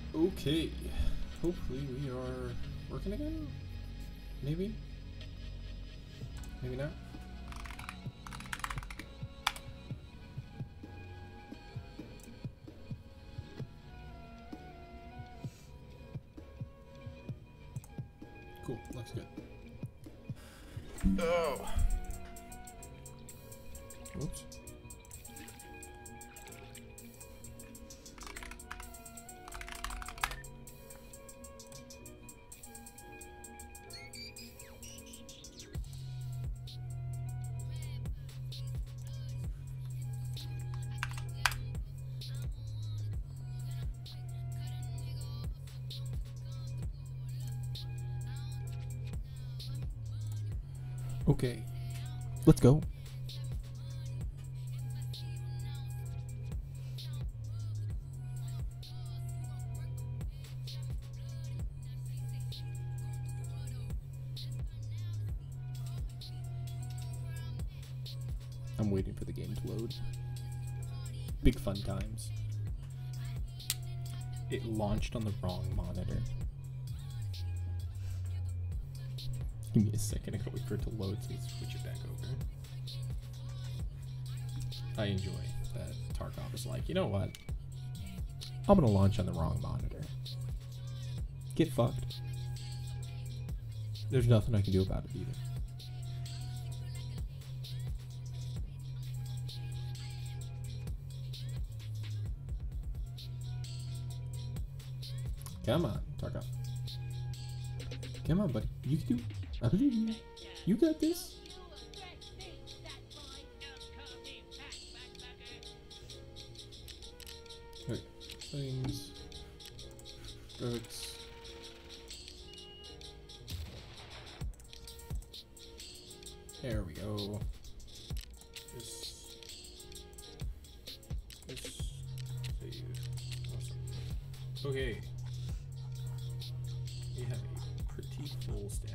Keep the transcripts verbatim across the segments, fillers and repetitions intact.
Okay, hopefully we are working again. Maybe, maybe not. Cool, looks good. Oh, whoops. Okay, let's go. I'm waiting for the game to load. Big fun times. It launched on the wrong monitor. Give me a second, I gotta wait for it to load so we switch it back over. I enjoy that Tarkov is like, you know what? I'm gonna launch on the wrong monitor. Get fucked. There's nothing I can do about it either. Come on, Tarkov. Come on, buddy. You can do it. I believe in you. You got this. Okay. Things. Drugs. There we go. This. This. Save. Awesome. Okay. We have a pretty full stash.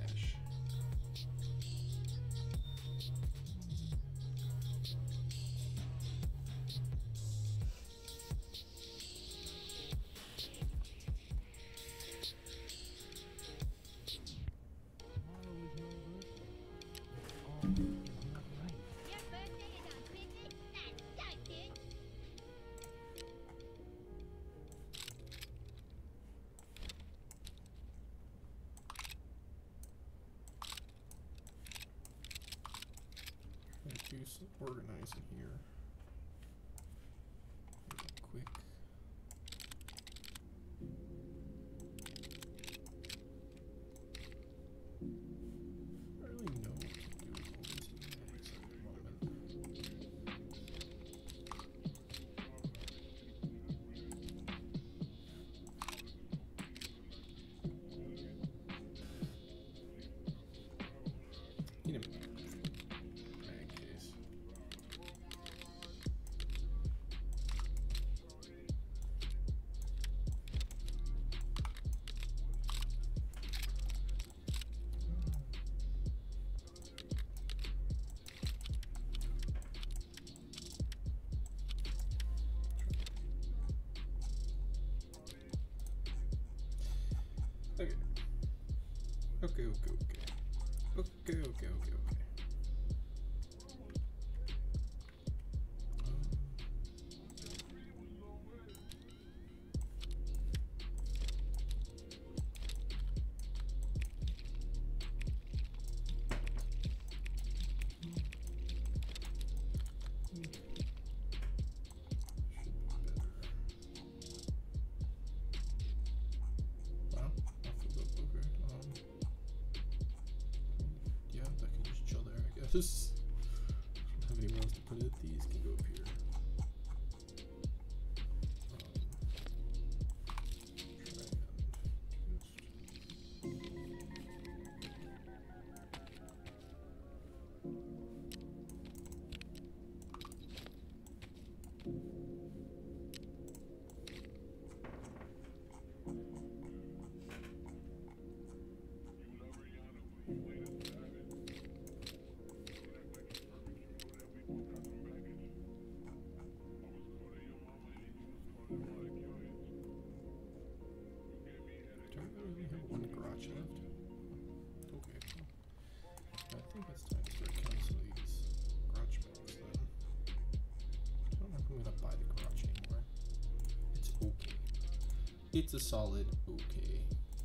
Do some organizing here. Quick. I don't really know what to do with all these mags at the moment. Need a mag case. Okay. Okay, okay, okay. Okay, okay, okay, okay. Wow, that feels up okay. Um, yeah, that can just chill there, I guess. I don't have anywhere else to put it. These can go up here. crotch left. Okay. I think it's time to start canceling these crotch meds then. I don't know if I'm gonna buy the crotch anymore. It's okay. It's a solid okay.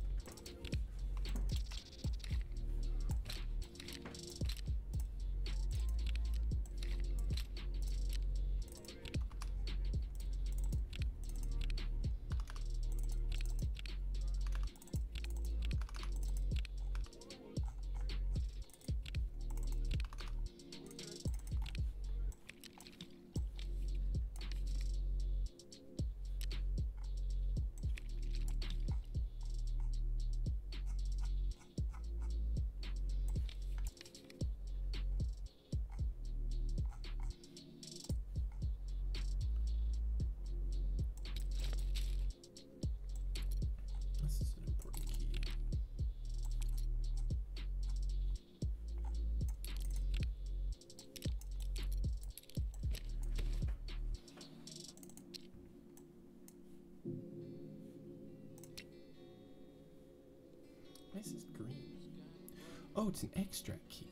This is green. Oh, it's an extract key.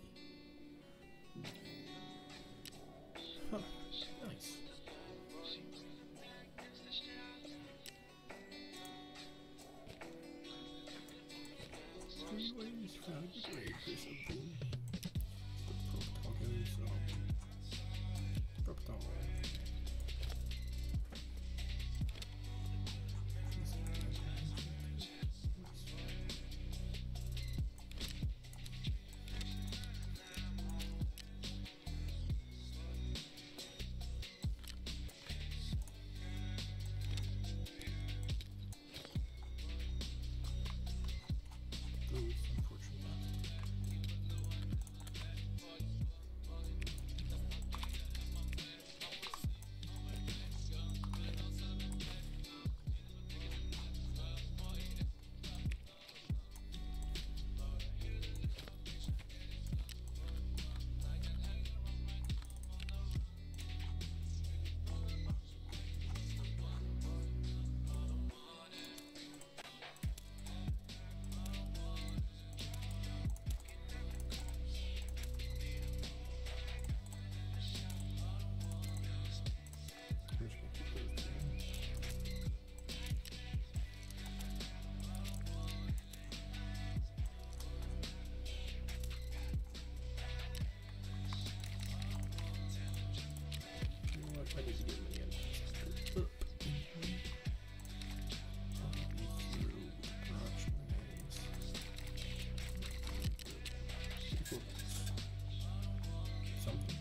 Huh. Nice. Three ways found the grave or something. Proptogos, so. Proptog. I need to get money in. Something.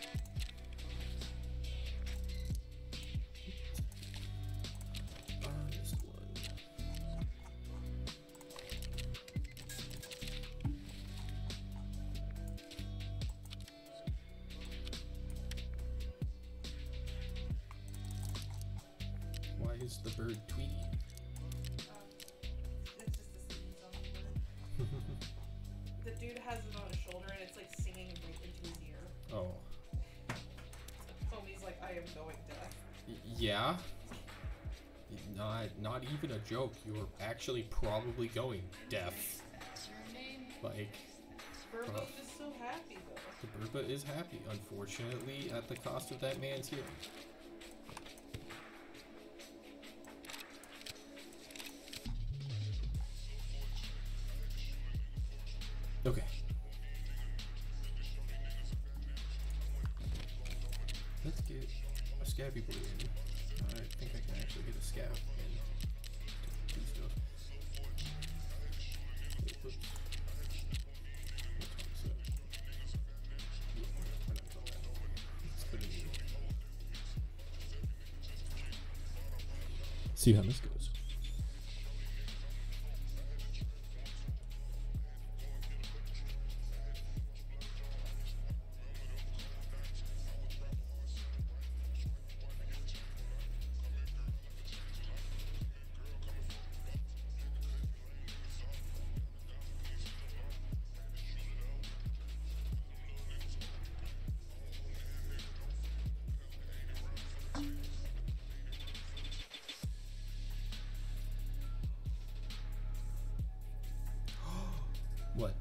Honest one. Why is the bird tweeting? Um, it's just the sneeze on the bird. The dude has it on his shoulder and it's like singing right into his ear. Oh. Homie's like, I am going deaf. Y yeah. Not, not even a joke. You're actually probably going deaf. Like. Burbo's uh, just so happy though. The Burba is happy, unfortunately, at the cost of that man's hearing. Okay. Let's get a scabby boy in. I think I can actually get a scab in. Do stuff. Wait, whoops. What time is it? Yeah, we're not doing that. Let's put it in. See how this goes. What?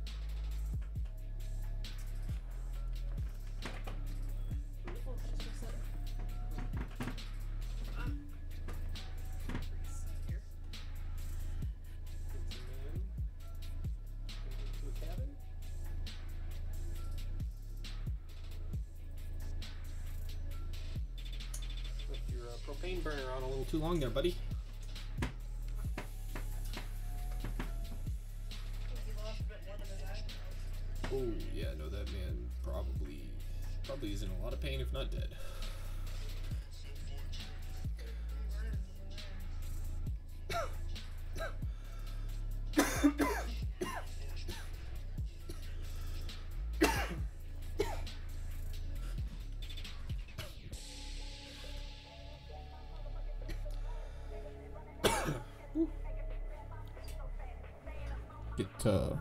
Oh, it's just gonna set. Um, reset here. To a cabin? Left your uh, propane burner on a little too long there, buddy. He lost a bit more than his eyebrows. Oh yeah, no, that man probably probably is in a lot of pain, if not dead. Get uh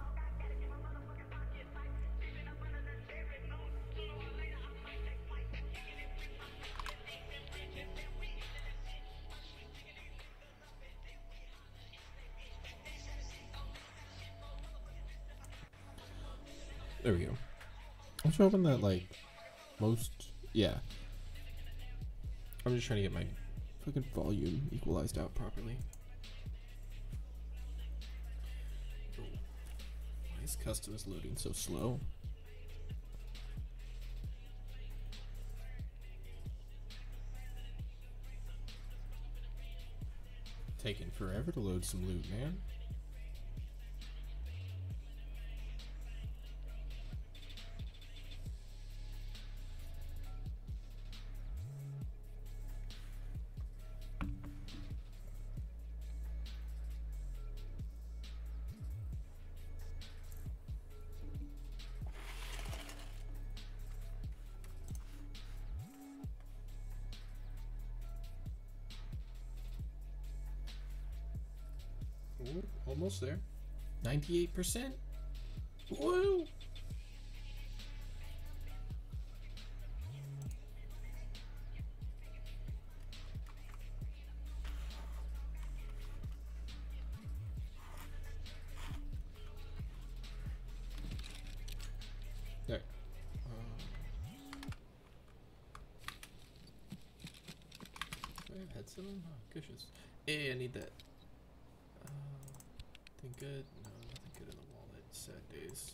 there we go. I'm just hoping that like most yeah. I'm just trying to get my fucking volume equalized out properly. Oh. Why is customs loading so slow? Taking forever to load some loot, man. Ooh, almost there. ninety-eight percent. Woo! There. Um, do I have headset on? Oh, goodness. Hey, I need that. Uh, Nothing good? No, nothing good in the wallet. Sad days.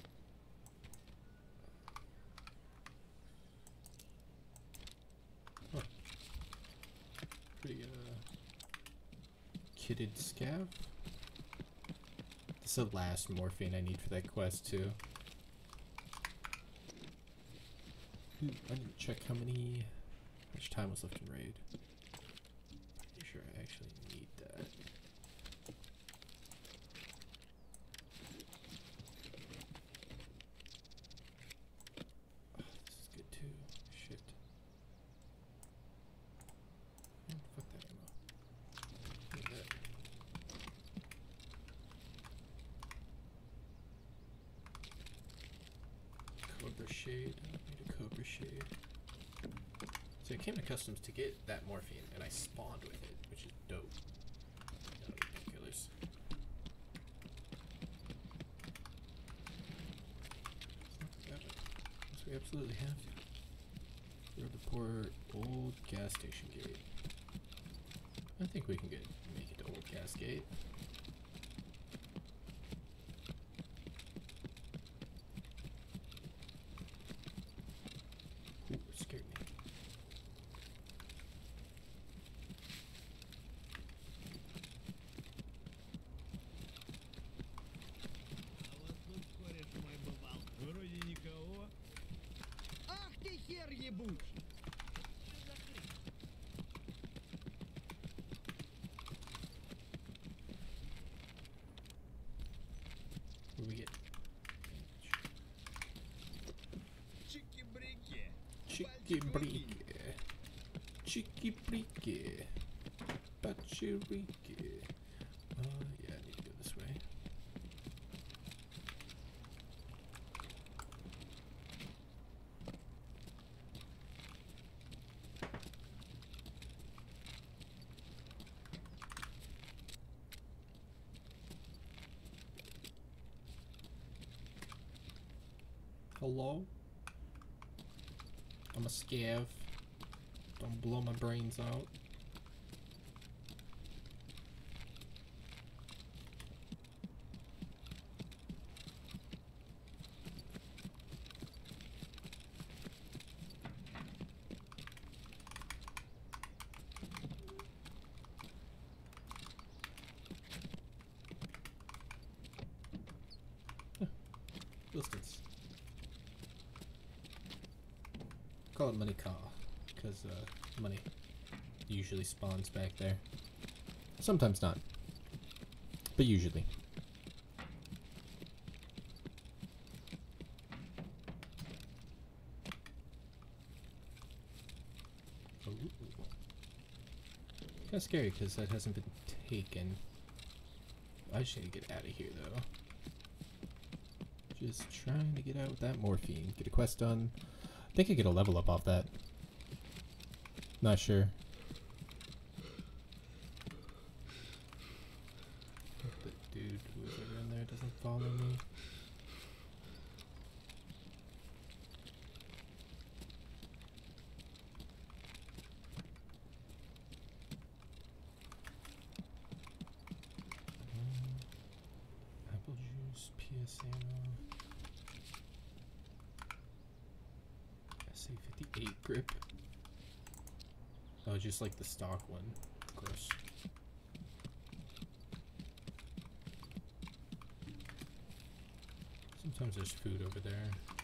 Huh. Pretty, uh... kitted scav? This is the last morphine I need for that quest, too. Ooh, I need to check how many... how much time was left in raid. Pretty sure I actually need that. Shade. I don't need a Cobra Shade. So I came to customs to get that morphine, and I spawned with it, which is dope. No, killers. Yes, we absolutely have to. We're the poor old gas station gate. I think we can get make it to old gas gate. What do we get? Chicky briki. Chicky briki. Bachiriki. Uh, yeah, I need to go this way. Hello? I'm a scav. Don't blow my brains out. Distance. Call it money car, because uh, money usually spawns back there. Sometimes not, but usually. Kind of scary because that hasn't been taken. I just need to get out of here though. Just trying to get out with that morphine. Get a quest done. I think I get a level up off that. Not sure. Hope the dude who was over in there doesn't follow me. Um, apple juice, P S ammo. S A fifty-eight grip. Oh, just like the stock one. Gross. Sometimes there's food over there.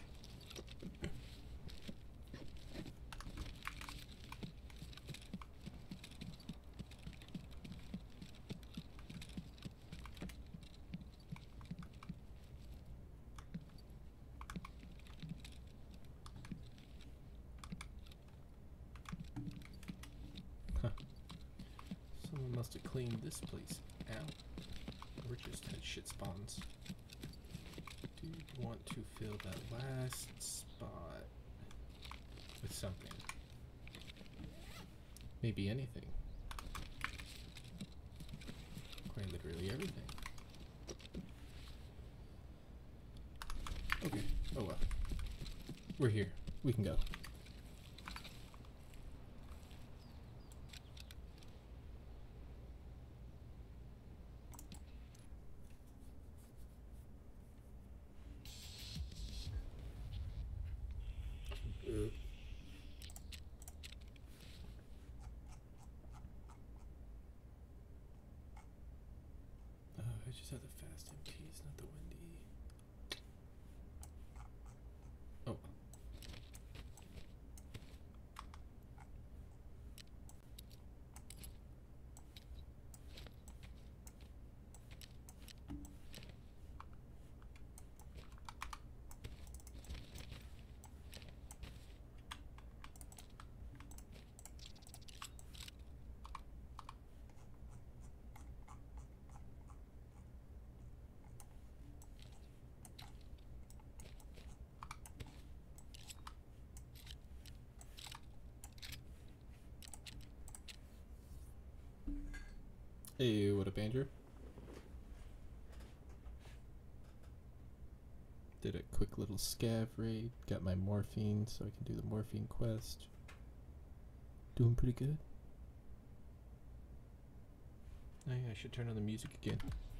Someone must have cleaned this place out. Or just had shit spawns. Do you want to fill that last spot with something? Maybe anything. Quite literally everything. Okay. Oh well. We're here. We can go. I just had the fast M Ts, not the windy. Oh. Hey, what up, Andrew? Did a quick little scav raid, got my morphine so I can do the morphine quest. Doing pretty good. Oh yeah, I should turn on the music again.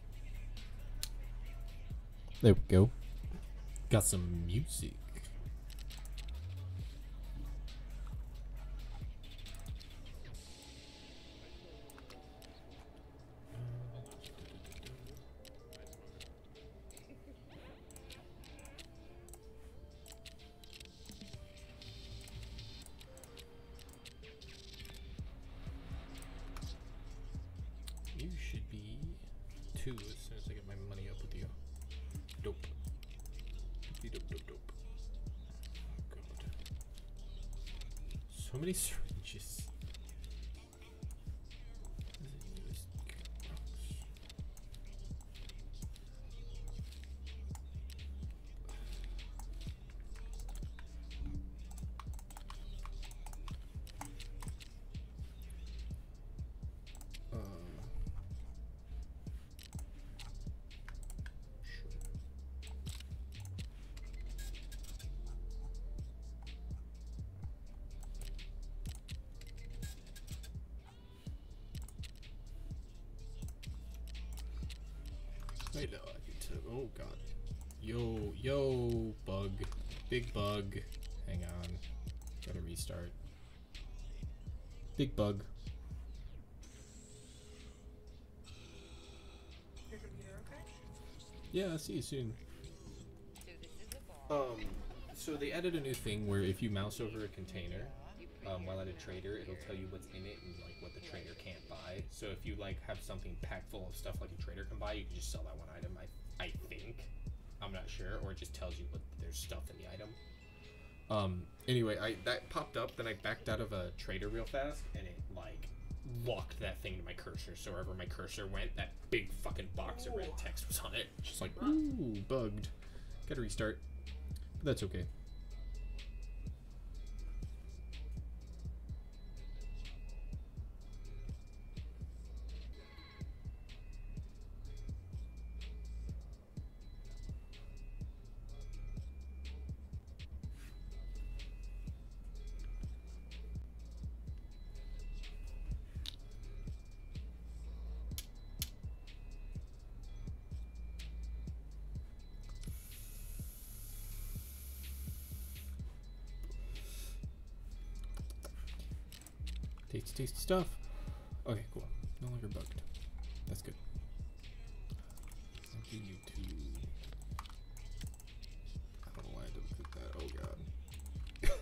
There we go. Got some music. You should be two as soon as I get my money up with you. Dope. Dope, dope, dope. Oh god. So many syringes. Wait, no, I need to. Oh god. Yo, yo, bug. Big bug. Hang on. Gotta restart. Big bug. Your computer okay? Yeah, I'll see you soon. Um, so they added a new thing where if you mouse over a container, um, while at a trader, it'll tell you what's in it and like what the trader can't buy. So if you like have something packed full of stuff like a trader can buy, you can just sell that one item. I I think, I'm not sure, or it just tells you what there's stuff in the item. Um. Anyway, I that popped up, then I backed out of a trader real fast, and it like locked that thing to my cursor. So wherever my cursor went, that big fucking box of red text was on it. Just like ooh, bugged. Gotta restart. But that's okay. Tasty, tasty stuff. Okay, cool. No longer bugged. That's good. I do need to. I don't know why I didn't click that.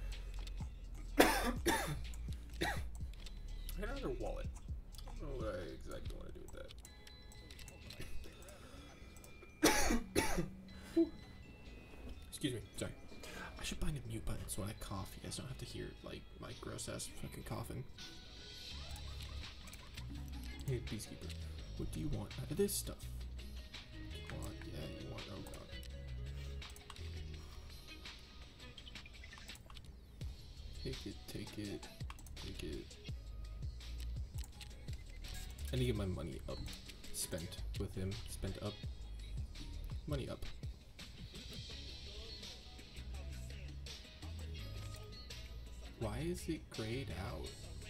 Oh god. I got another wallet. I don't know what I exactly want to do with that. Excuse me. Sorry. I should find a mute button so when I cough, you guys don't have to hear like my gross ass fucking coughing. Hey, Peacekeeper, what do you want out of this stuff? You want, yeah, you want, oh god. Take it, take it, take it. I need to get my money up. Spent with him, spent up. Money up. Why is it grayed out?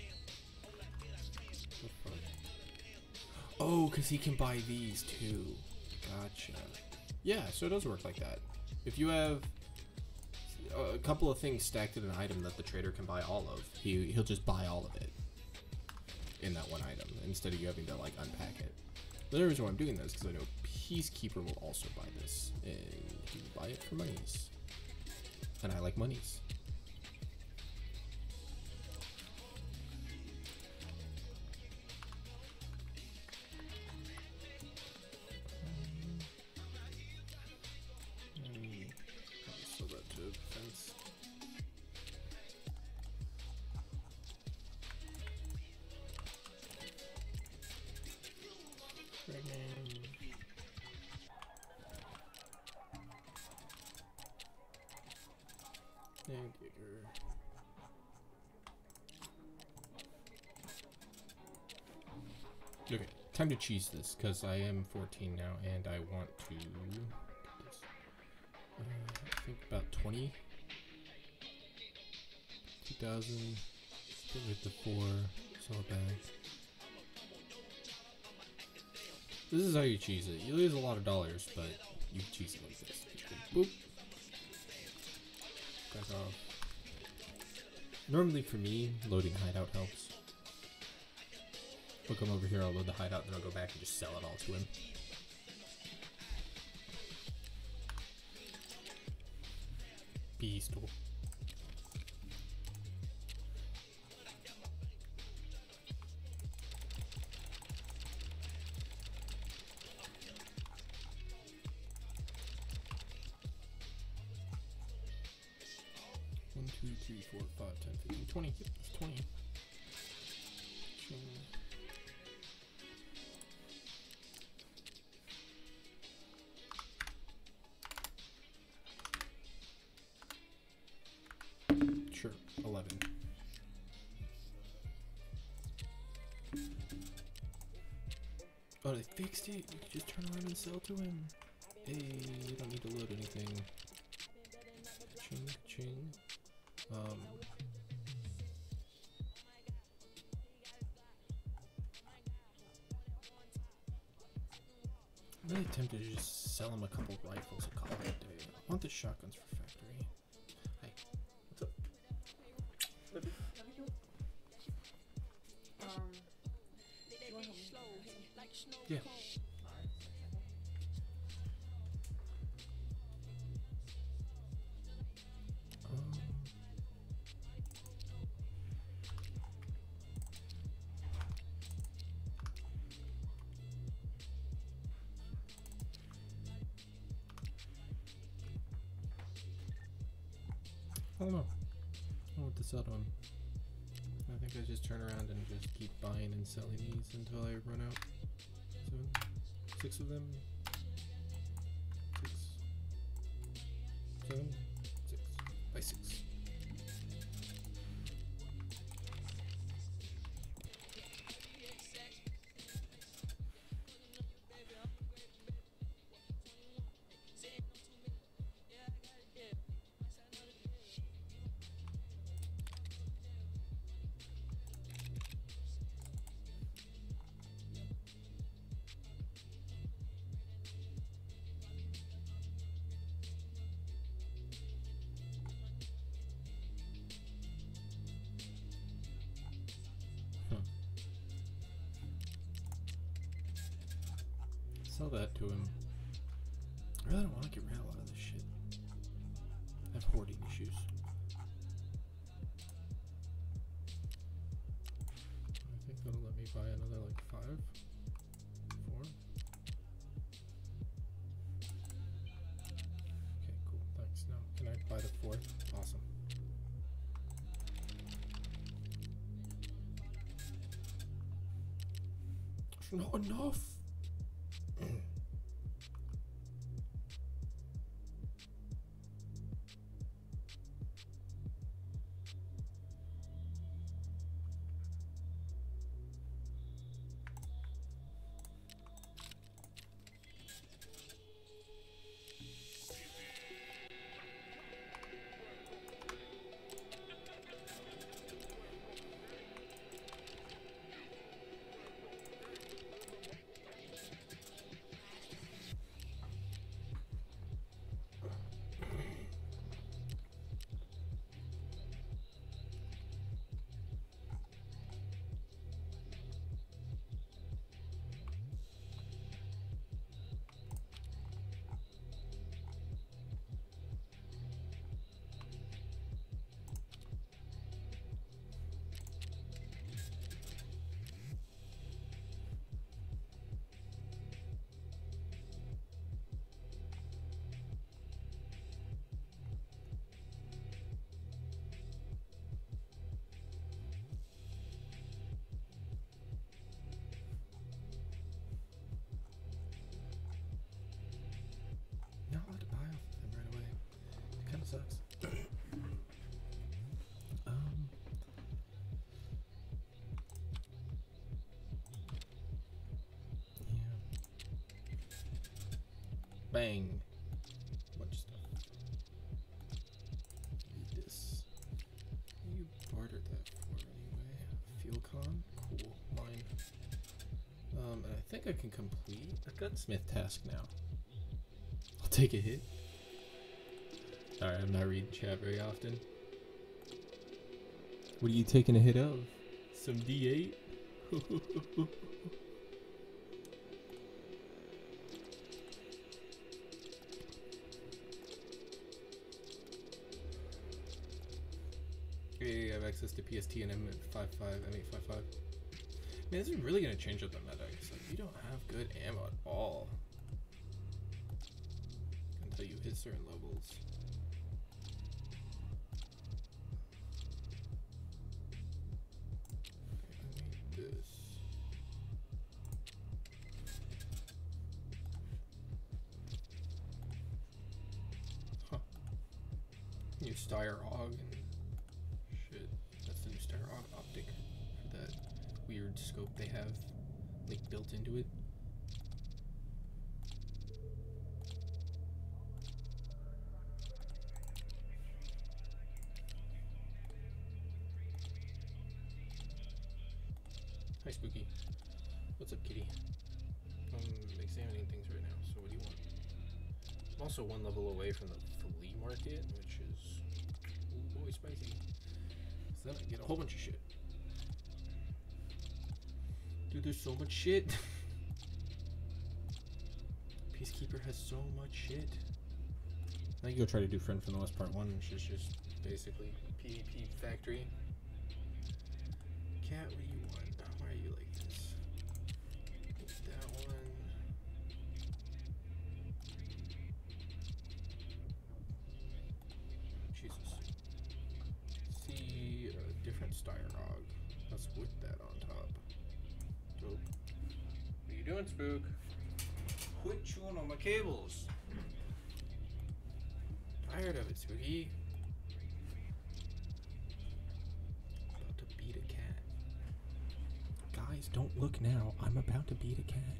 The fuck? Oh, because he can buy these too. Gotcha. Yeah, so it does work like that. If you have a couple of things stacked in an item that the trader can buy all of, he, he'll just buy all of it in that one item instead of you having to like unpack it. The other reason why I'm doing this is because I know Peacekeeper will also buy this and he will buy it for monies. And I like monies. Okay, time to cheese this because I am fourteen now and I want to get this. Uh, I think about twenty. two thousand. Split with the four. Sell it back. This is how you cheese it. You lose a lot of dollars, but you cheese it like this. Boop. Back off. Normally for me, loading hideout helps. He'll come over here, I'll load the hideout, then I'll go back and just sell it all to him. Beast. One, two, three, four, five, ten, fifteen, twenty. Yep, it's twenty. Ching. Sure, eleven. Oh, they fixed it. You can just turn around and sell to him. Hey, you don't need to load anything. Ching, ching. Um. really tempted to just sell him a couple rifles and call it a day. I want the shotguns for factory. Hi. What's up? Let me go. Um, do you want to help me? Yeah. Um, I don't know. I want to sell to him. I think I just turn around and just keep buying and selling these until I run out. Seven, six of them. Six. Seven. Six. By six. Sell that to him. I really don't want to get rid of a lot of this shit. I have hoarding issues. I think that'll let me buy another like five, four. Okay, cool. Thanks. Now, can I buy the fourth? Awesome. There's not enough. Not allowed to buy off of them right away. It kind of sucks. um. Yeah. Bang. Bunch of stuff. Need this. You bartered that for anyway. Fuel con. Cool. Mine. Um, and I think I can complete a gunsmith task now. I'll take a hit. Alright, I'm not reading chat very often. What are you taking a hit of? Some D eight? Hey, I have access to P S T and M at five five, M eight five five. Man, this is really gonna change up the meta, because like, you don't have good ammo at all. Until you hit certain levels. Okay, I need this. Huh. New Styrog and shit. That's the new Styrog optic for that weird scope they have like built into it. Hi, Spooky. What's up, kitty? I'm examining things right now, so what do you want? I'm also one level away from the flea market, which is, oh boy, spicy. So then I get a whole bunch of shit. Dude, there's so much shit. Peacekeeper has so much shit. I can go try to do Friend from the West Part one, which is just basically PvP factory. Cat, what do you want? Why are you like this? It's that one. Jesus. See a different Styrog. Let's whip that on top. Dope. What are you doing, Spook? Quit chewing on my cables. Tired of it, Spooky. About to beat a cat. Guys, don't look now. I'm about to beat a cat.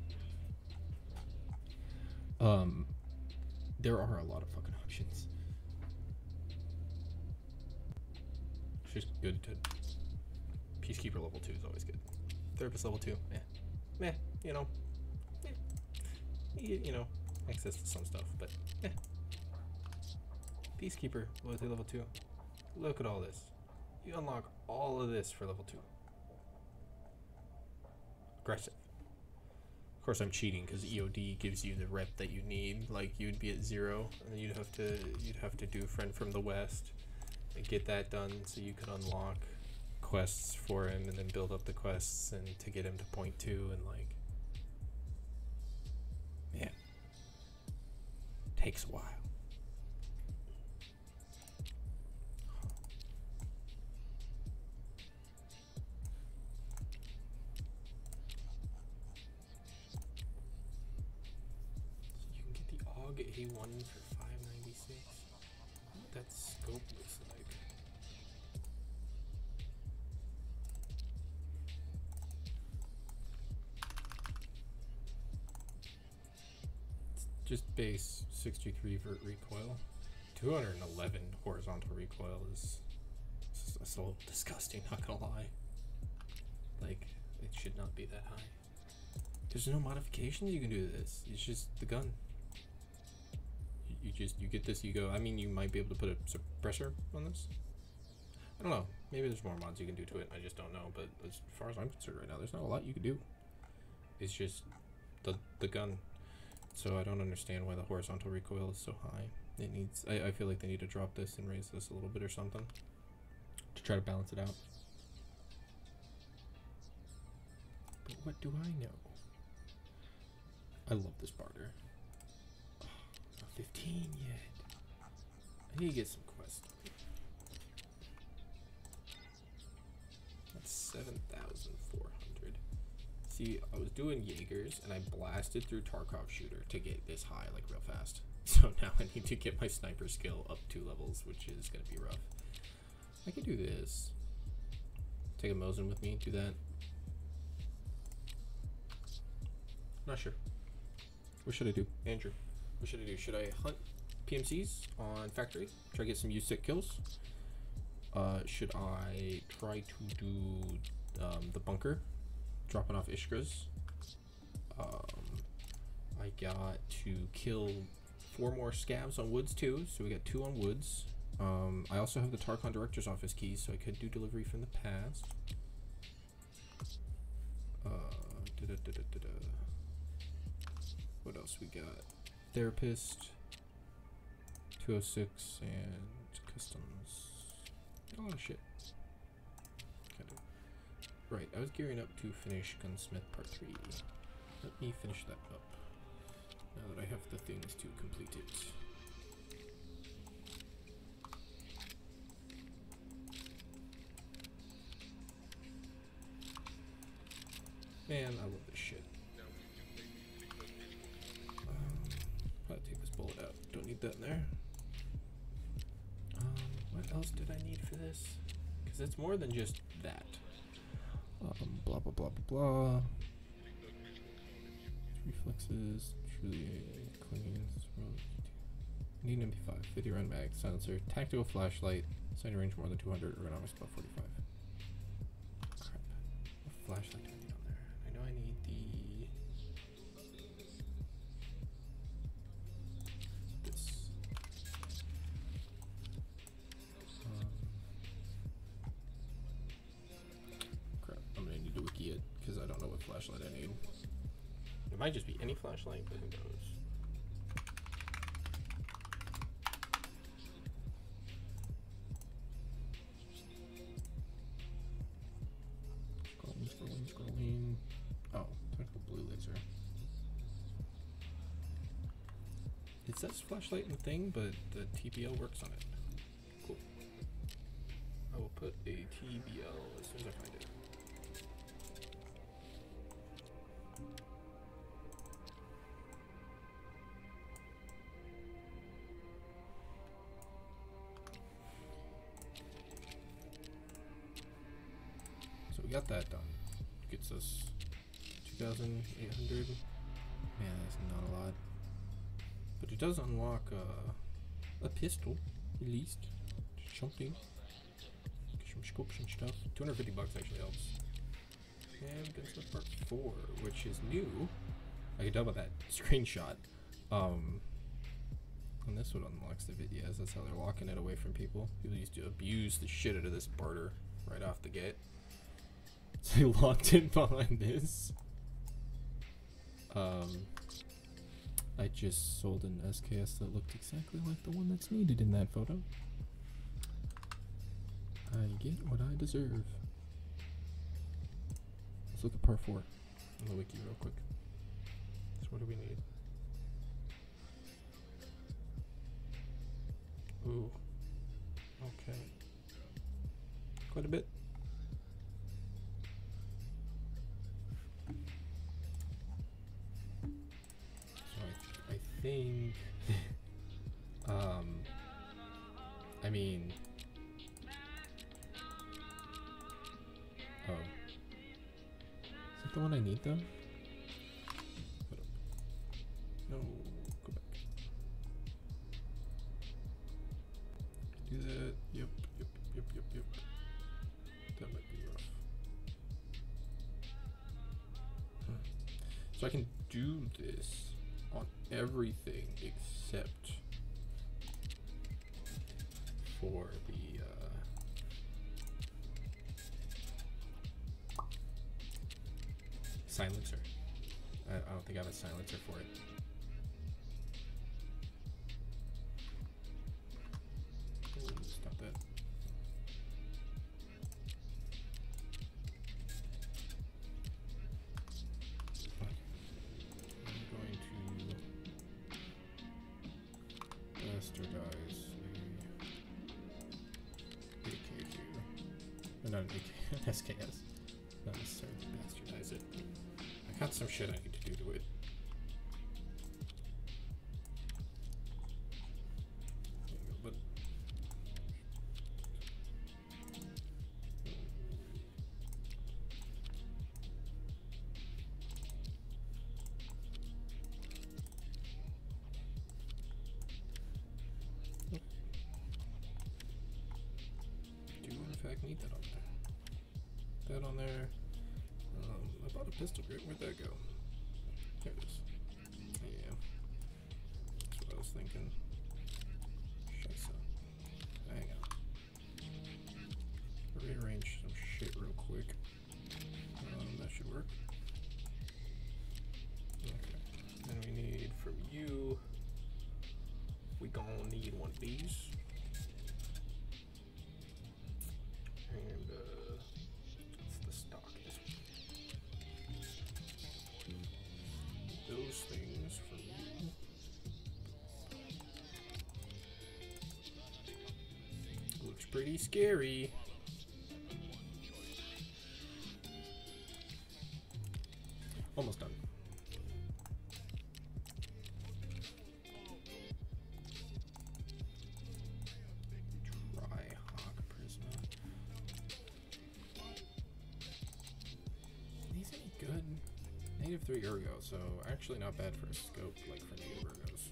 Um, there are a lot of fucking options. It's just good to. Peacekeeper level two is always good. Therapist level two, meh, meh. You know, meh. You, you know, access to some stuff, but meh. Peacekeeper, loyalty level two. Look at all this. You unlock all of this for level two. Aggressive. Of course, I'm cheating because E O D gives you the rep that you need. Like you'd be at zero, and then you'd have to you'd have to do Friend from the West and get that done, so you could unlock quests for him, and then build up the quests and to get him to point two, and like, man, takes a while. A one for five ninety-six. What that scope looks like. It's just base sixty-three vert recoil. two hundred eleven horizontal recoil is it's a little disgusting, not gonna lie. Like, it should not be that high. There's no modifications you can do to this. It's just the gun. You just, you get this, you go, I mean, you might be able to put a suppressor on this. I don't know. Maybe there's more mods you can do to it. I just don't know. But as far as I'm concerned right now, there's not a lot you can do. It's just the the gun. So I don't understand why the horizontal recoil is so high. It needs, I, I feel like they need to drop this and raise this a little bit or something to try to balance it out. But what do I know? I love this barter. fifteen yet. I need to get some quests. That's seven thousand four hundred. See, I was doing Jaegers and I blasted through Tarkov shooter to get this high like real fast. So now I need to get my sniper skill up two levels, which is going to be rough. I could do this. Take a Mosin with me, do that. Not sure. What should I do? Andrew. What should I do? Should I hunt P M Cs on factory? Try to get some U six kills? Uh, should I try to do um, the bunker? Dropping off Ishkras. Um, I got to kill four more scavs on woods too, so we got two on woods. Um, I also have the Tarkon Director's Office keys, so I could do delivery from the past. Uh, da -da -da -da -da -da. What else we got? Therapist, two oh six, and customs. A lot of shit. Kind of. Right, I was gearing up to finish Gunsmith Part three. Let me finish that up. Now that I have the things to complete it. Man, I love this shit. Probably take this bullet out. Don't need that in there. Um, what else did I need for this? Because it's more than just that. Um, blah blah blah blah blah. Reflexes, truly clean. Need an M P five, fifty round mag, silencer, tactical flashlight, sighting range more than two hundred, ergonomics above forty-five. Crap. What flashlight do I need on there? I know I need the flashlight I need. It might just be any flashlight, but who knows? Scrolling, scrolling, scrolling. Oh, technical blue laser. It says flashlight and thing, but the T B L works on it. Cool. I will put a T B L as soon as I find it. So we got that done. Gets us two thousand eight hundred. Man, that's not a lot. But it does unlock uh, a pistol, at least. Something. Some scopes and stuff. two hundred fifty bucks actually helps. And Gunsmith Part four, which is new. I can tell by that screenshot. Um, and this one unlocks the videos. That's how they're locking it away from people. People used to abuse the shit out of this barter right off the get. So they locked it behind this. Um, I just sold an S K S that looked exactly like the one that's needed in that photo. I get what I deserve. Let's look at part four on the wiki real quick. So what do we need? Ooh. Okay. Quite a bit. So I, I think um I mean oh. Is that the one I need though? No, go back. Do that. Yep, yep, yep, yep, yep. That might be rough. Hmm. So I can do this on everything except for the uh, silencer. I, I don't think I have a silencer for it. Ooh, stop that. Okay. I'm going to bastardize the A K here. Or not an A K, an S K S. Not necessarily bastardize it. I got some shit I need to do to it. But do you in fact need that on there? That on there. Um, I bought a pistol grip. Where'd that go? There it is. Yeah. That's what I was thinking. Scheiße. Hang on. Rearrange some shit real quick. Um, that should work. Okay. Then we need from you. We gonna need one of these. And uh, what's the stock? Those things from you. Looks pretty scary. Almost done. Tri-Hawk Prisma. Are these any good? Negative three ergo, so actually not bad for a scope, like for native ergos.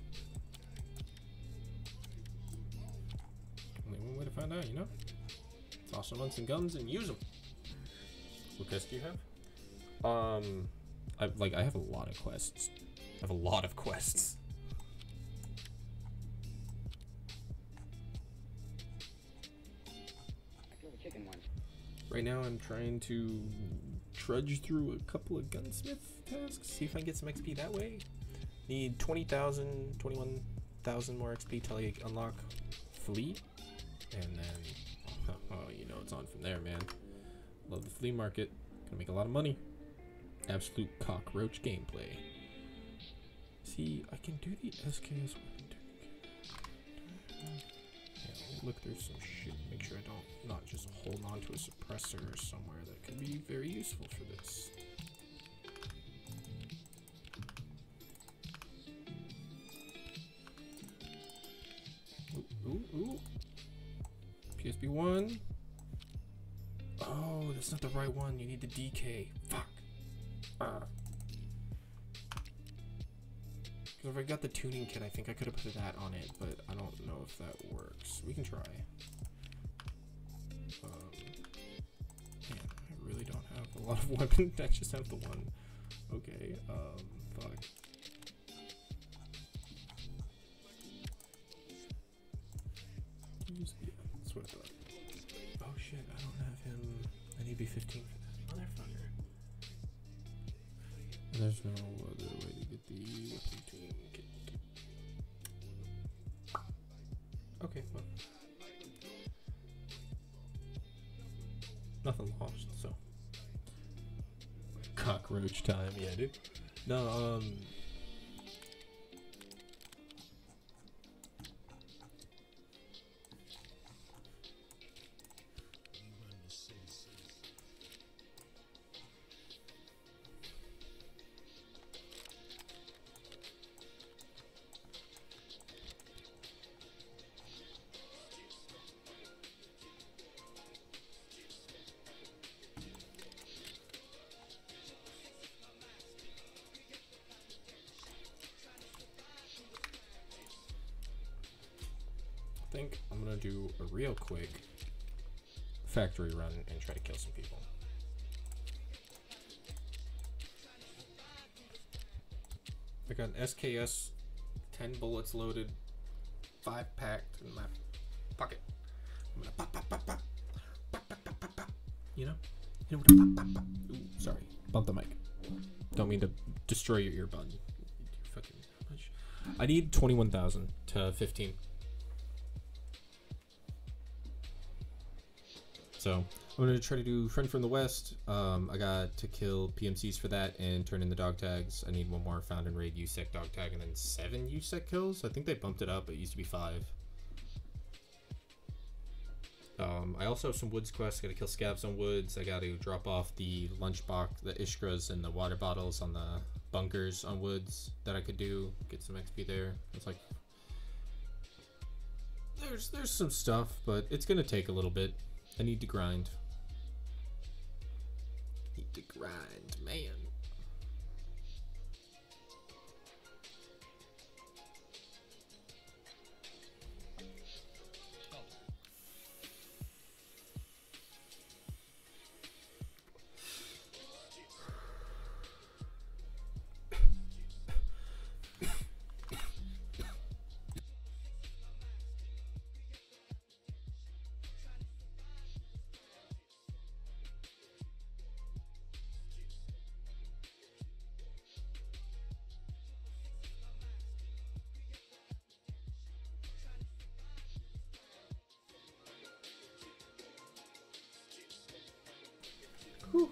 Only one way to find out, you know? Toss them on some guns and use them. What quest do you have? Um, I like I have a lot of quests. I have a lot of quests. I feel the chicken ones. Right now I'm trying to trudge through a couple of gunsmith tasks, see if I can get some X P that way. Need twenty thousand, twenty-one thousand more X P till I unlock flea, and then oh, oh, you know it's on from there, man. Love the flea market, gonna make a lot of money. Absolute cockroach gameplay. See, I can do the S K S weapon tourniquet. Yeah, let me look through some shit, make sure I don't not just hold on to a suppressor somewhere that could be very useful for this. Ooh, ooh, ooh. P S B one. Oh, that's not the right one. You need the D K. Fuck. Uh. Because if I got the tuning kit, I think I could have put that on it, but I don't know if that works. We can try. Um, man, I really don't have a lot of weapons. I just have the one. Okay, um, fuck. Use the, that's what I thought. Oh shit, I don't have him. I need to be fifteen for that. Motherfucker. There's no other way to get the weapon tuning kit. Okay, well. Nothing lost, so. Cockroach time, yeah, dude. No, um. I think I'm gonna do a real quick factory run and try to kill some people. I got an S K S, ten bullets loaded, five packed in my pocket. I'm gonna pop, pop, pop, pop, pop, pop, pop, pop, pop. You know? You know what? Pop, pop, pop. Ooh, sorry, bump the mic. Don't mean to destroy your earbud. You fucking much. I need twenty-one thousand to fifteen. So I'm gonna try to do Friend from the West. Um, I got to kill P M Cs for that and turn in the dog tags. I need one more found and raid U S E C dog tag and then seven U S E C kills. I think they bumped it up. It used to be five. Um, I also have some woods quests. I gotta kill scavs on woods. I gotta drop off the lunchbox, the ishkras, and the water bottles on the bunkers on woods that I could do. Get some X P there. It's like there's there's some stuff, but it's gonna take a little bit. I need to grind. Need to grind, man. Whew.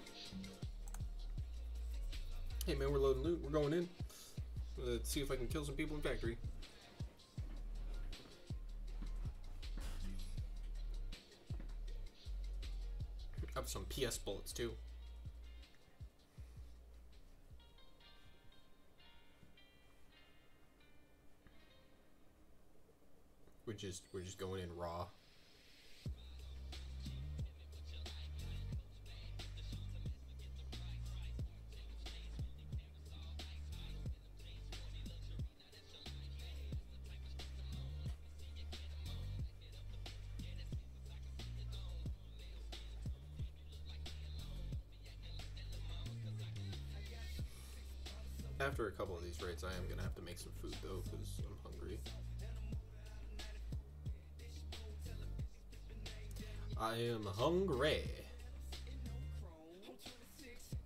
Hey man, we're loading loot. We're going in. Let's see if I can kill some people in factory. I have some P S bullets too. We're just we're just going in raw. After a couple of these raids, I am gonna have to make some food though, because I'm hungry. I am hungry.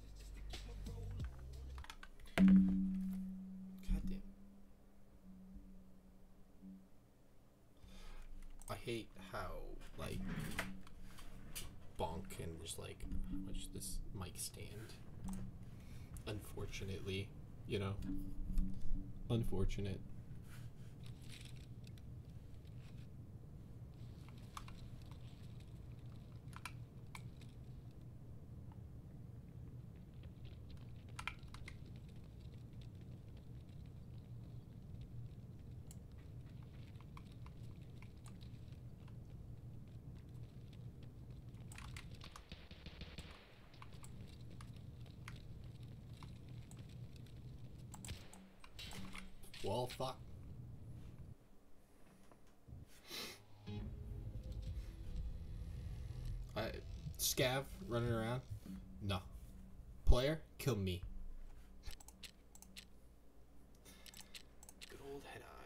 hate how, like, bonk and just, like, how much this mic stand. Unfortunately, you know. Unfortunate. Well, fuck. I scav running around. No. Player, kill me. Good old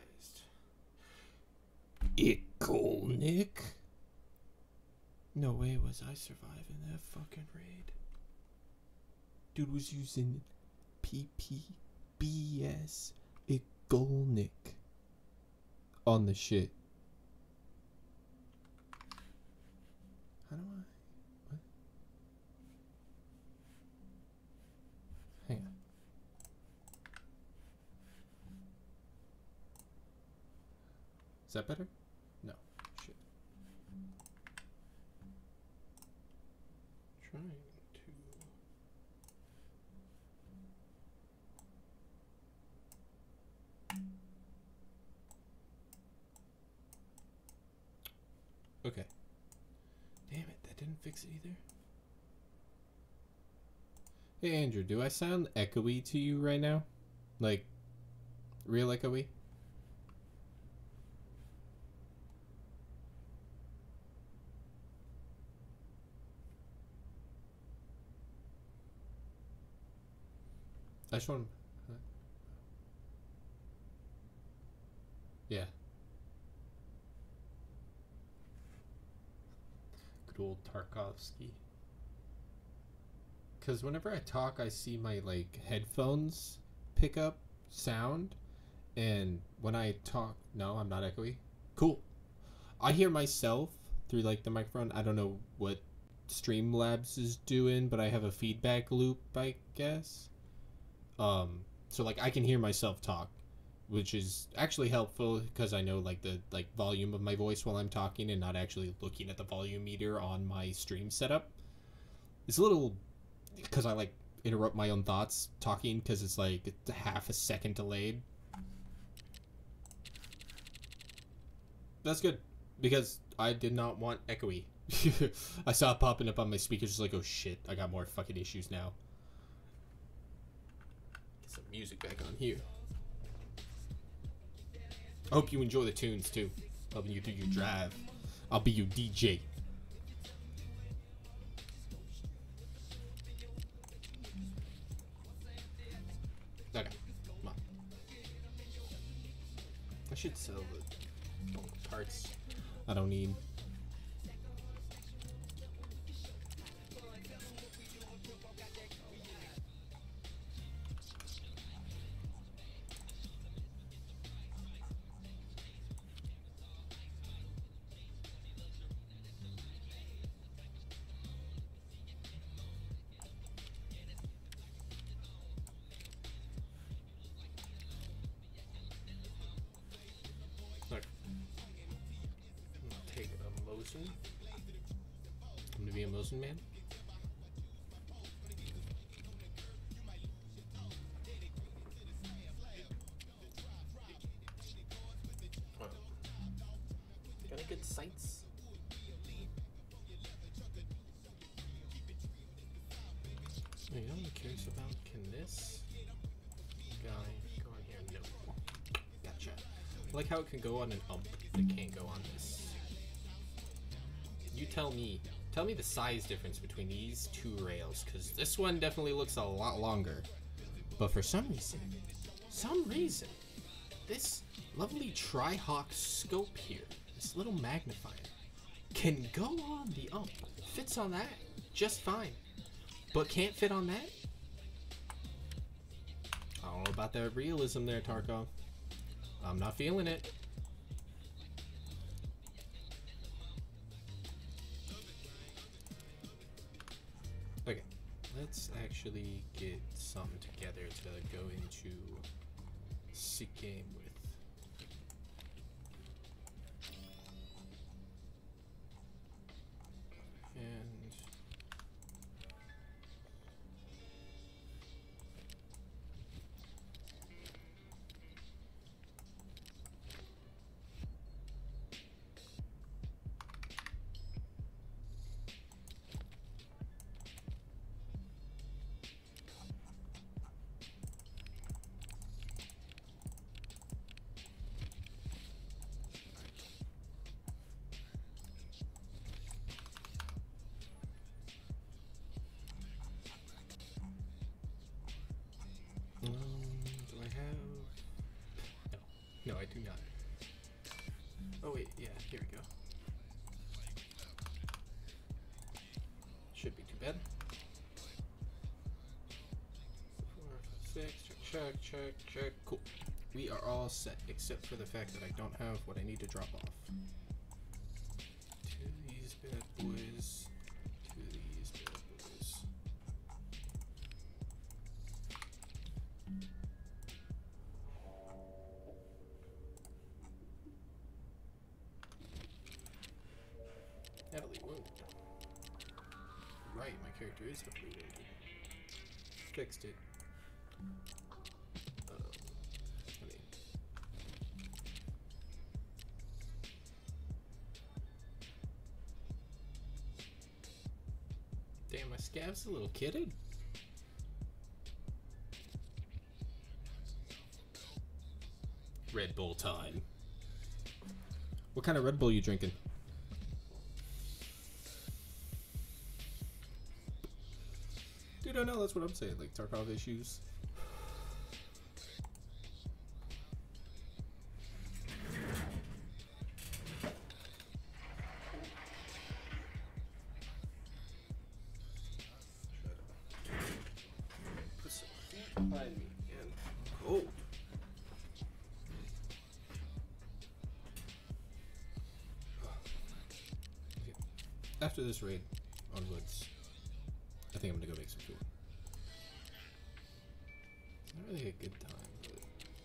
head-eyes. Ikolnik. No way was I surviving that fucking raid. Dude was using P P B S. Golnick on the shit. How do I? What? Hang on. Is that better? No. Shit. Trying to. Okay. Damn it, that didn't fix it either. Hey Andrew, do I sound echoey to you right now? Like, real echoey? I just want... Huh? Yeah. Old Tarkovsky. Because whenever I talk, I see my like headphones pick up sound, and when I talk, no, I'm not echoey. Cool. I hear myself through like the microphone. I don't know what Streamlabs is doing, but I have a feedback loop, I guess. Um, so like I can hear myself talk, which is actually helpful because I know like the like volume of my voice while I'm talking and not actually looking at the volume meter on my stream setup. It's a little because I like interrupt my own thoughts talking because it's like it's half a second delayed. That's good because I did not want echoey. I saw it popping up on my speakers, just like, oh shit, I got more fucking issues now. Get some music back on here. I hope you enjoy the tunes too, helping you through your drive. I'll be your D J. Okay, come on. I should sell the parts I don't need. I'm gonna be a Mosin man. Oh. Got any good sights? You know what I'm curious about? Can this guy go on here? No. Gotcha. I like how it can go on an ump, but it can't go on this. You tell me. Tell me the size difference between these two rails, because this one definitely looks a lot longer. But for some reason, some reason, this lovely Tri-Hawk scope here, this little magnifier, can go on the ump. Fits on that just fine. But can't fit on that? I don't know about that realism there, Tarkov. I'm not feeling it. let's actually get something together to go into sick game with. And no, I do not. Oh wait, yeah, here we go. Should be too bad. Four, five, six, check, check, check, check. Cool. We are all set, except for the fact that I don't have what I need to drop off. To these bad boys. To these bad boys. Heavily wounded. Right, my character is heavily wounded. Fixed it. Um, I mean, damn, my scab's a little kitted. Red Bull time. What kind of Red Bull are you drinking? Dude, I know, that's what I'm saying. Like, Tarkov issues. Put some feet behind me again. Cold. After this raid on Woods, I think I'm gonna go make some food. Not really a good time, but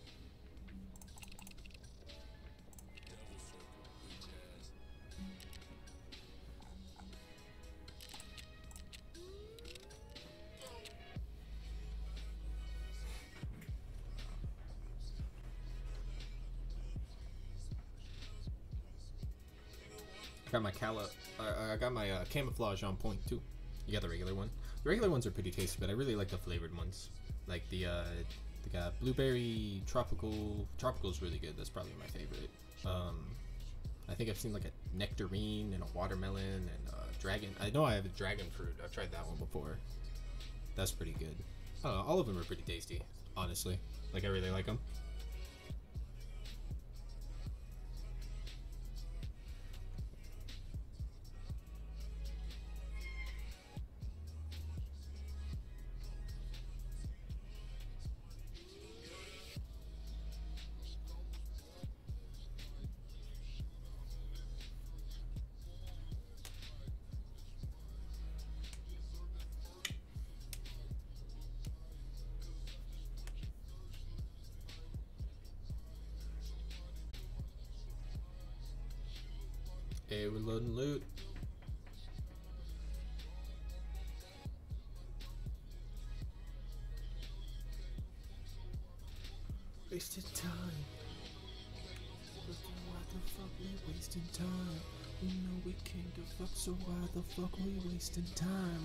got my cala. Uh, I got my uh, camouflage on point too. You got the regular one. The regular ones are pretty tasty, but I really like the flavored ones. Like the uh, they got blueberry tropical. Tropical is really good. That's probably my favorite. Um, I think I've seen like a nectarine and a watermelon and a dragon. I know I have a dragon fruit. I've tried that one before. That's pretty good. I don't know, all of them are pretty tasty, honestly. Like I really like them. Hey, we're loading loot. Wasted time. Why the fuck we wasting time? We know we came to fuck, so why the fuck we wasting time?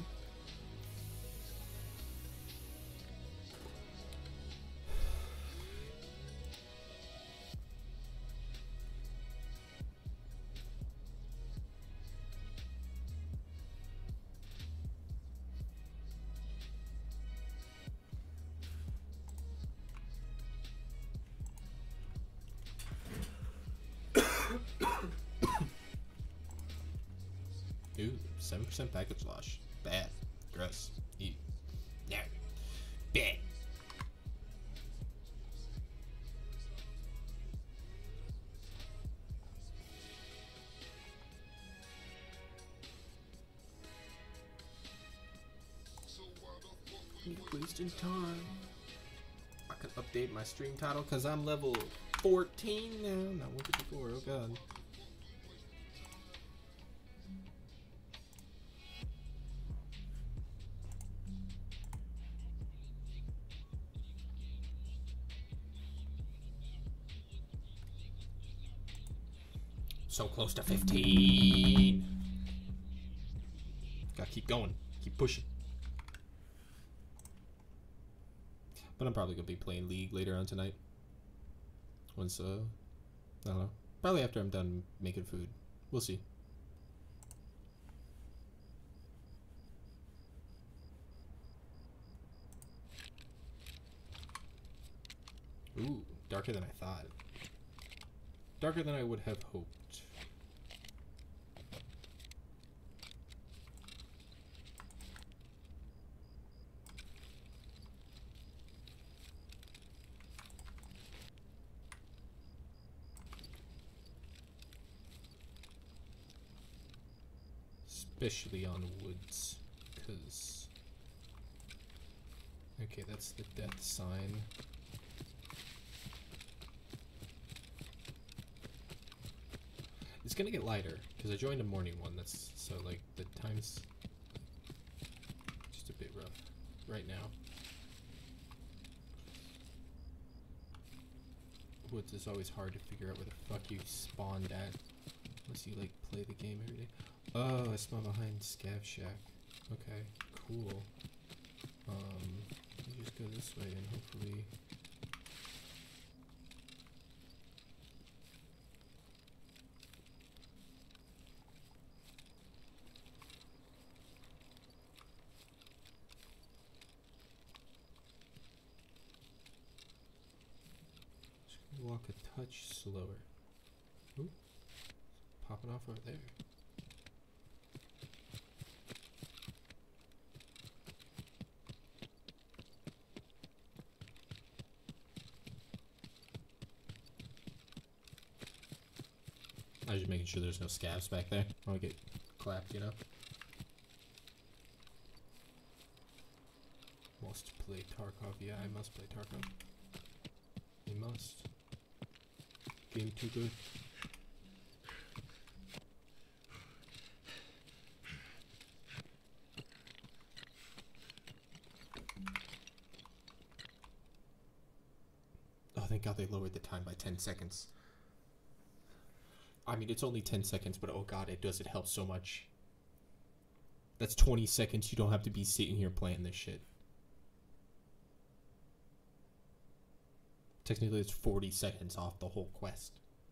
Ooh, seven percent package loss. Bad. Gross. Eat. No. Bad. Me wasting time. I can update my stream title because I'm level fourteen now. Not one fifty-four. Oh god. So close to fifteen. Gotta keep going. Keep pushing. But I'm probably gonna be playing League later on tonight. Once, uh, I don't know. Probably after I'm done making food. We'll see. Ooh, darker than I thought. Darker than I would have hoped. Especially on woods, because... Okay, that's the death sign. It's gonna get lighter, because I joined a morning one, that's, so like, the time's just a bit rough right now. Woods is always hard to figure out where the fuck you spawned at, unless you like play the game every day. Oh, I spawned behind Scav Shack. Okay, cool. Um, let me just go this way and hopefully... Just gonna walk a touch slower. Ooh, popping off over there. I was just making sure there's no scavs back there. I want to get clapped, you know? Must play Tarkov. Yeah, I must play Tarkov. I must. Game too good. Oh, thank God they lowered the time by ten seconds. I mean, it's only ten seconds, but oh god, it does, it helps so much. That's twenty seconds, you don't have to be sitting here playing this shit. Technically, it's forty seconds off the whole quest.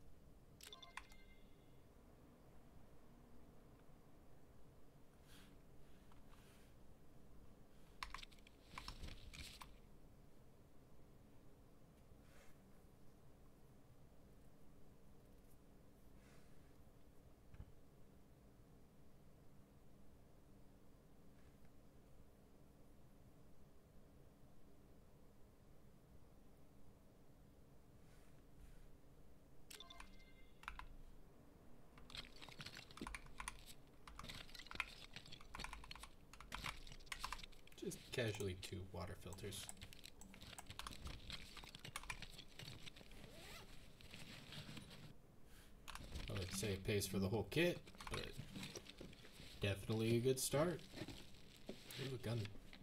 Just casually two water filters. I would say it pays for the whole kit, but definitely a good start. Ooh, a gun.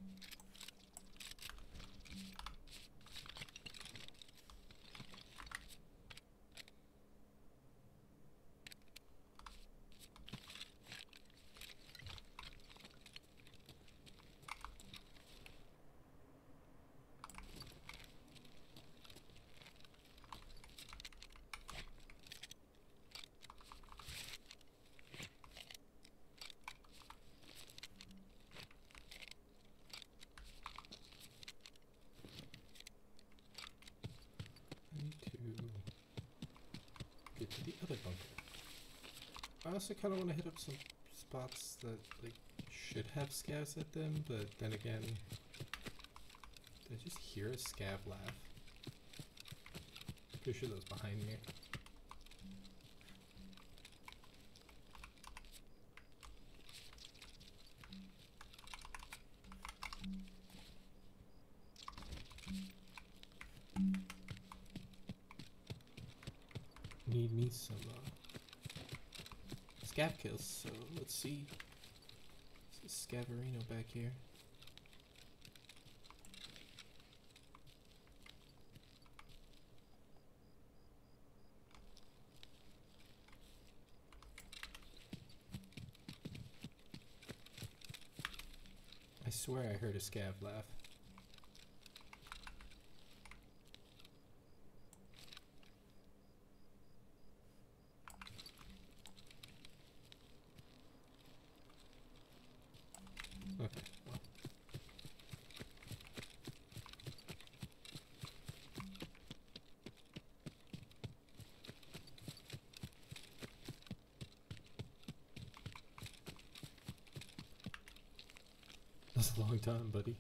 I also kind of want to hit up some spots that like should have scavs at them, but then again, did I just hear a scav laugh? Pretty sure that was behind me. need me some uh, scav kills, so let's see. This is Scavarino back here. I swear I heard a scav laugh. Okay, well. That's a long time, buddy.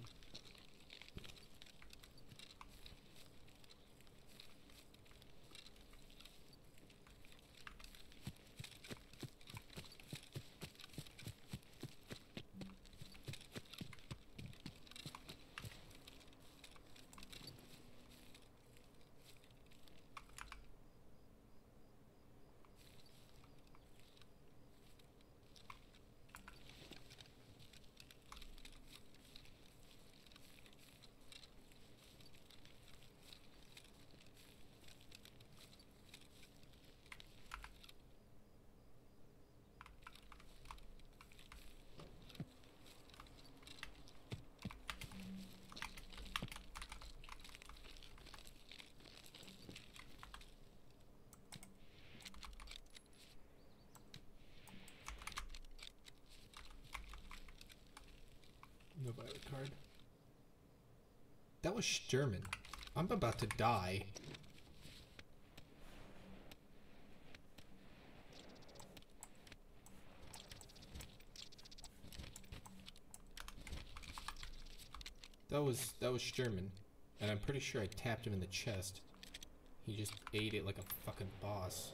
No violet card. That was German. I'm about to die. That was that was German, and I'm pretty sure I tapped him in the chest. He just ate it like a fucking boss.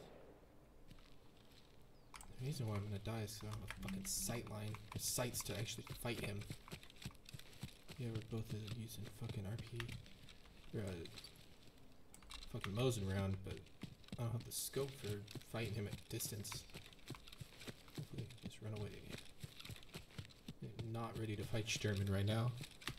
The reason why I'm gonna die is because I don't have a fucking sight line or sights to actually fight him. Yeah, we're both uh, using fucking R P or uh, fucking Mosin round, but I don't have the scope for fighting him at distance. Hopefully, I can just run away. I'm not ready to fight Sturman right now.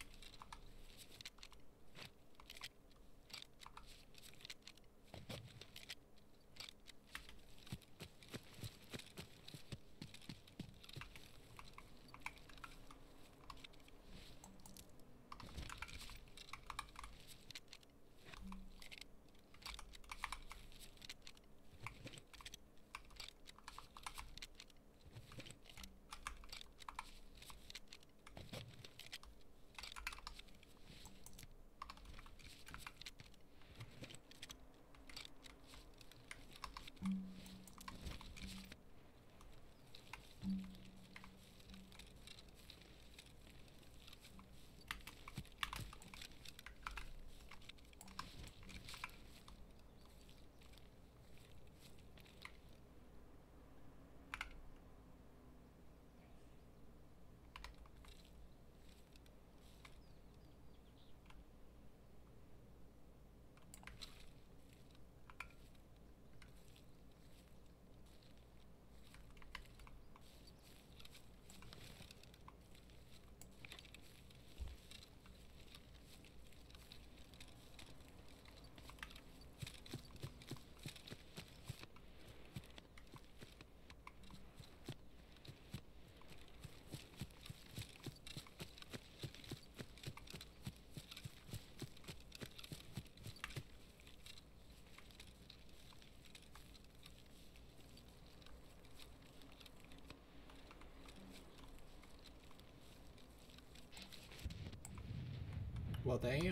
Well, damn.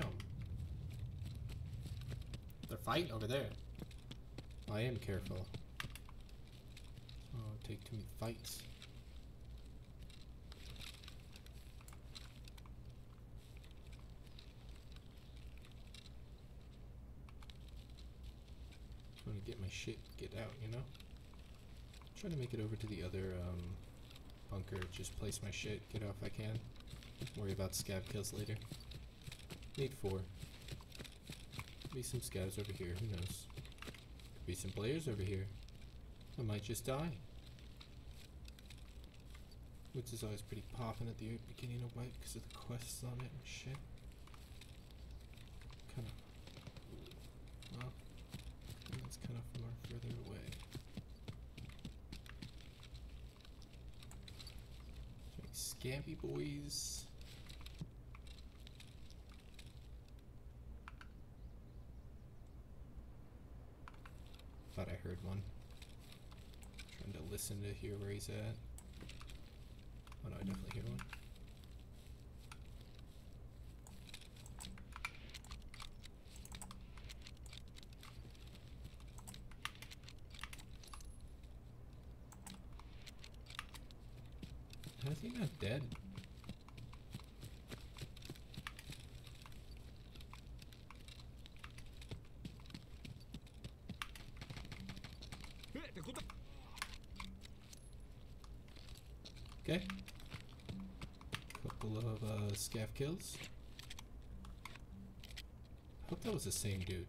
They're fighting over there. I am careful. Oh, take too many fights. Just want to get my shit, get out, you know? Try to make it over to the other um, bunker. Just place my shit, get out if I can. Worry about scav kills later. Need four. Maybe some scavs over here, who knows? be some players over here. I might just die. Which is always pretty poppin' at the beginning of White because of the quests on it and shit. Kind of. Well, that's kind of more further away. Scampy boys. Thought I heard one. Trying to listen to hear where he's at. Oh no, I definitely hear one. How is he not dead? Okay. Couple of uh, scav kills. Hope that was the same dude.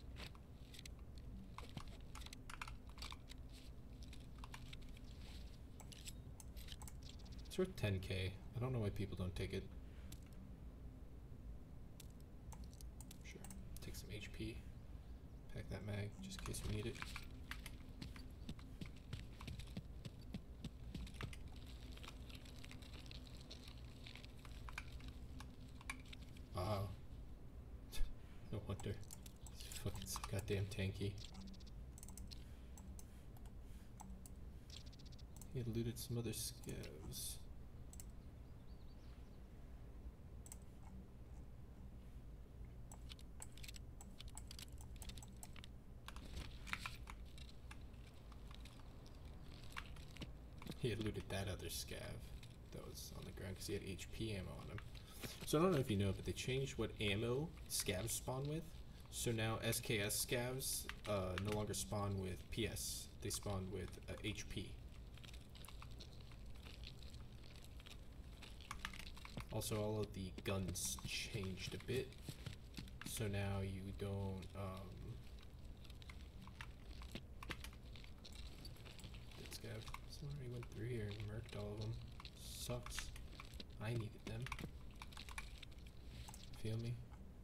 It's worth ten K. I don't know why people don't take it. Sure. Take some H P. Pack that mag just in case we need it. Wow. No wonder. It's fucking so goddamn tanky. He had looted some other scavs. He had looted that other scav that was on the ground because he had H P ammo on him. So I don't know if you know, but they changed what ammo scavs spawn with. So now S K S scavs uh, no longer spawn with P S. They spawn with uh, H P. Also, all of the guns changed a bit. So now you don't... Um, that scav. Someone already went through here and murked all of them. Sucks. I needed them. Feel me?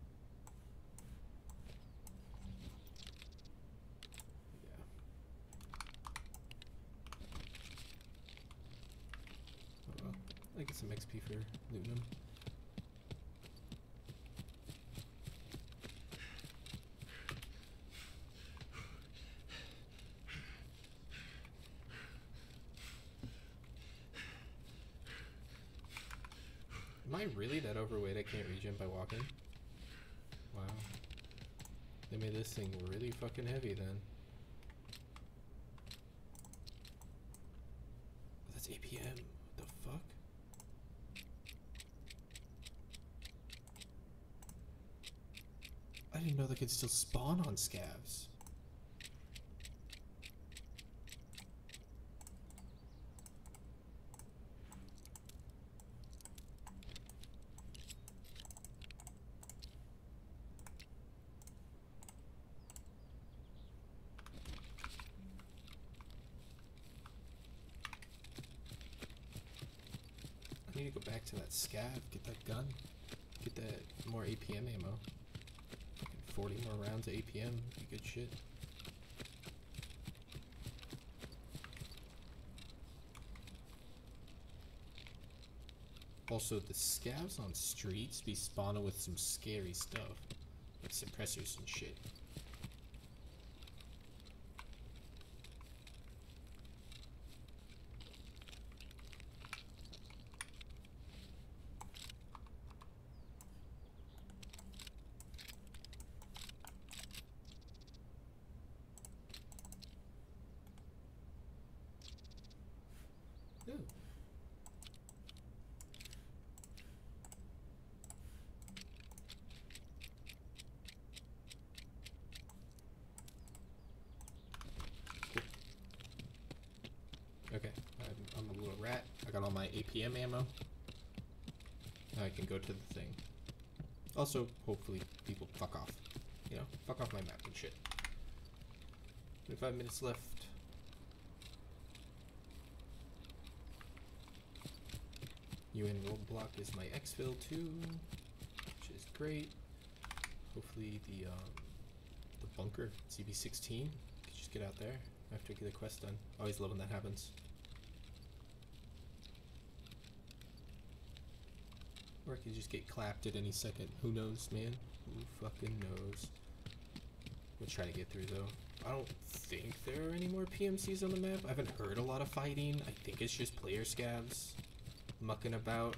Yeah. Oh well. I get some X P for looting them. Am I really that overweight I can't regen by walking? Wow. They made this thing really fucking heavy then. Oh, that's A P M. What the fuck? I didn't know they could still spawn on scavs. I need to go back to that scav, get that gun, get that more A P M ammo. forty more rounds of A P M, be good shit. Also, the scavs on streets be spawning with some scary stuff, like suppressors and shit. Ooh. Okay, I'm, I'm a little rat. I got all my A P M ammo. Now I can go to the thing. Also, hopefully people fuck off. You know, fuck off my map and shit. twenty-five minutes left. U N roadblock is my exfil too, which is great. Hopefully the um, the bunker C B sixteen can just get out there after I get the quest done. Always love when that happens. Or I could just get clapped at any second. Who knows, man? Who fucking knows? We'll try to get through though. I don't think there are any more P M Cs on the map. I haven't heard a lot of fighting. I think it's just player scavs mucking about.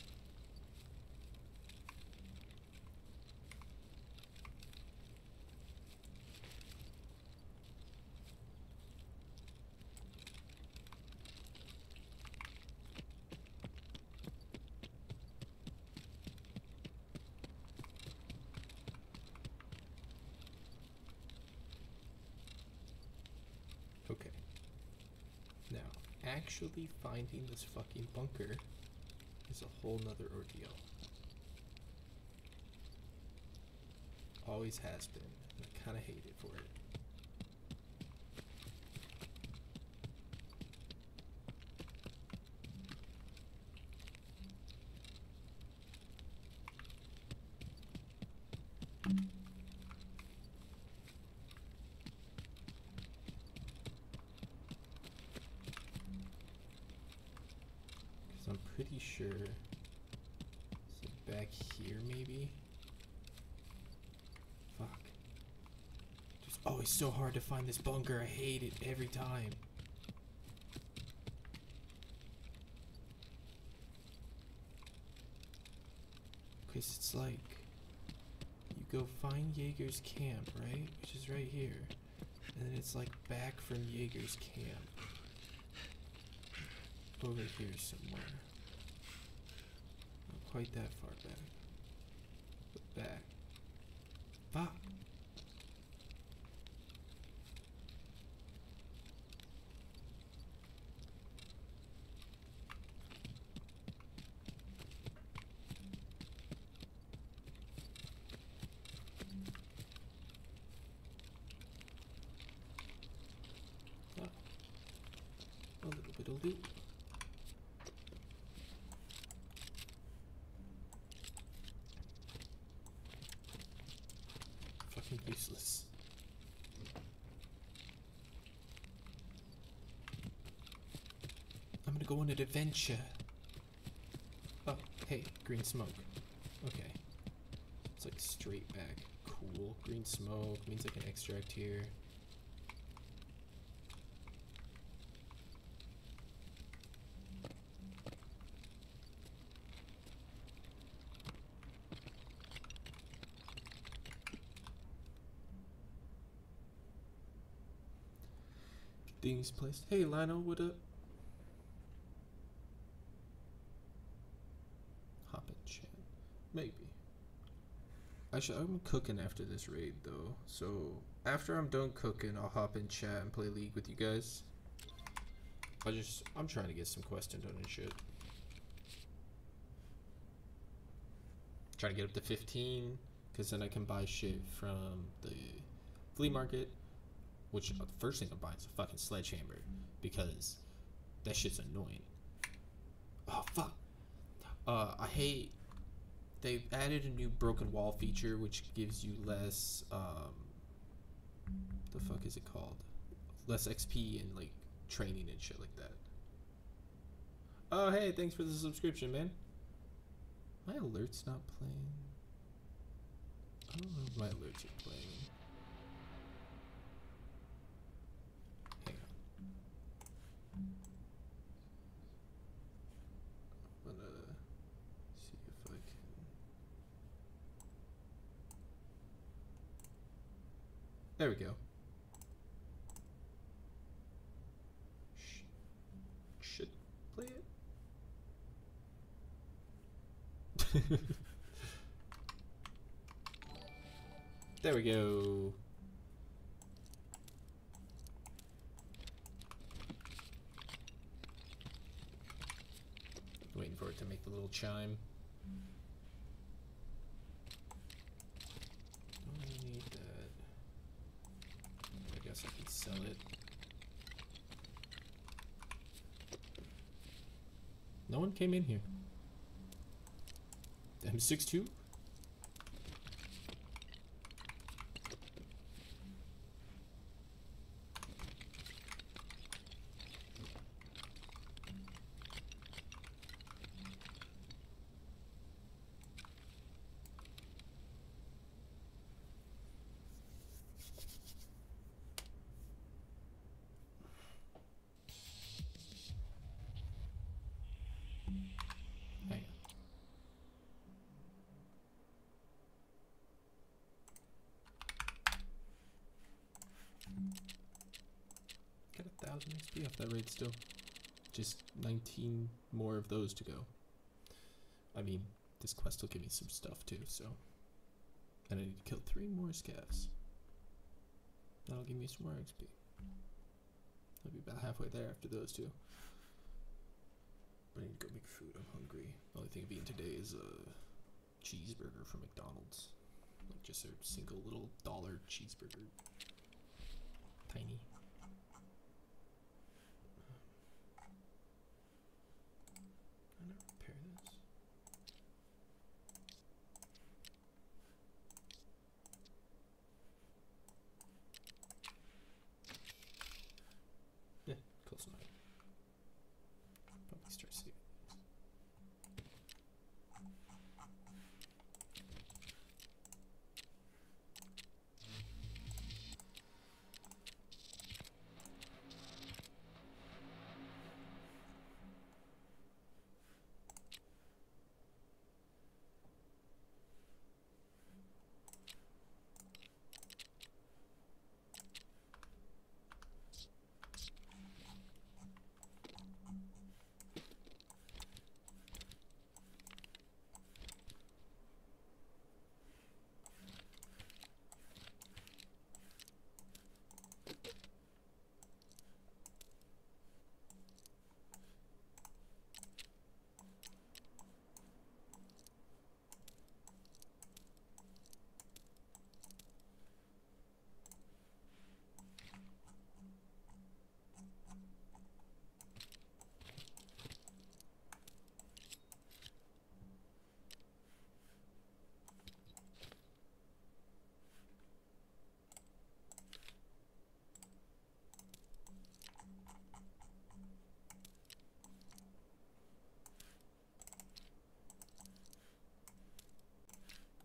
Okay. Now, actually finding this fucking bunker is a whole nother ordeal. Always has been. And I kinda hate it for it. Because I'm pretty sure it's like back here maybe. Fuck. It's always so hard to find this bunker. I hate it every time. Because it's like, you go find Jaeger's camp, right? Which is right here. And then it's like back from Jaeger's camp. Over here somewhere. Not quite that far back. But back. Fuck. Oh. A little bit of loot. Fucking useless. I'm gonna go on an adventure. Oh, hey, green smoke. Okay. It's like straight back. Cool. Green smoke means I can extract here. Things placed. Hey Lionel, what up? Hop in chat. Maybe. I should, I'm cooking after this raid though. So after I'm done cooking, I'll hop in chat and play League with you guys. I just, I'm trying to get some questions done and shit. Trying to get up to fifteen, because then I can buy shit from the flea market. Which the first thing I'm buying is a fucking sledgehammer, because that shit's annoying. Oh fuck. Uh, I hate. They've added a new broken wall feature, which gives you less. Um, the fuck is it called? Less X P and like training and shit like that. Oh hey, thanks for the subscription, man. My alerts not playing. I don't know if my alerts are playing. There we go. Sh should play it. There we go. Waiting for it to make the little chime. guess I can sell it. No one came in here. M sixty-two? Hang on. Got a thousand X P off that raid still. Just nineteen more of those to go. I mean, this quest will give me some stuff too, so. And I need to kill three more scavs. That'll give me some more X P. I'll be about halfway there after those two. I need to go make food. I'm hungry. The only thing I'm eating today is a cheeseburger from McDonald's. Like just a single little dollar cheeseburger. Tiny. I'm gonna repair this. Yeah, close enough. Probably start saving.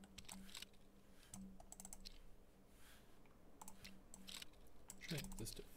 Try this to